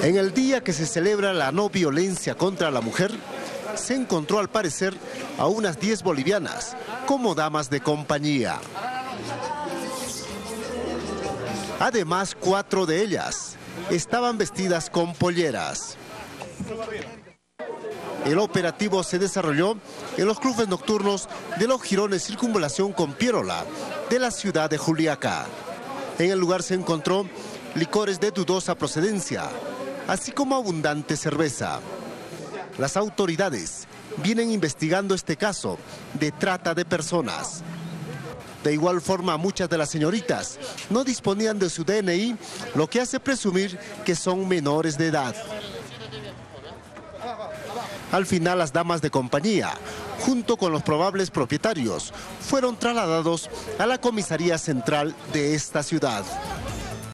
En el día que se celebra la no violencia contra la mujer, se encontró al parecer a unas 10 bolivianas como damas de compañía. Además, 4 de ellas estaban vestidas con polleras. El operativo se desarrolló en los clubes nocturnos de los Jirones Circunvalación con Pierola de la ciudad de Juliaca. En el lugar se encontró licores de dudosa procedencia, así como abundante cerveza. Las autoridades vienen investigando este caso de trata de personas. De igual forma, muchas de las señoritas no disponían de su DNI, lo que hace presumir que son menores de edad. Al final, las damas de compañía, junto con los probables propietarios, fueron trasladados a la comisaría central de esta ciudad.